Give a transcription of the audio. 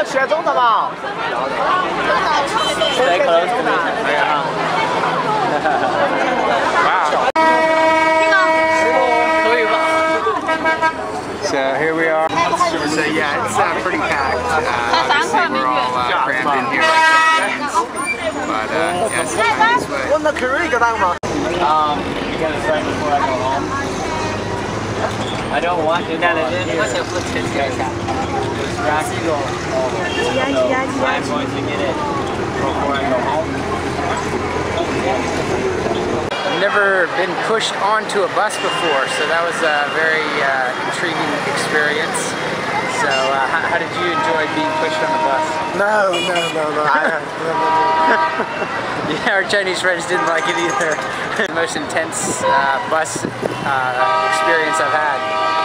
选中的嘛。 Stay close to me. Wow. So here we are. So yeah, it's pretty packed. Obviously we're all crammed in here like sardines. But yeah, it's Chinese way. You gotta start before I go home. I don't want to. I'm going to get it before I go home. I've never been pushed onto a bus before, so that was a very intriguing experience. So how did you enjoy being pushed on the bus? No. Yeah, our Chinese friends didn't like it either. The most intense bus experience I've had.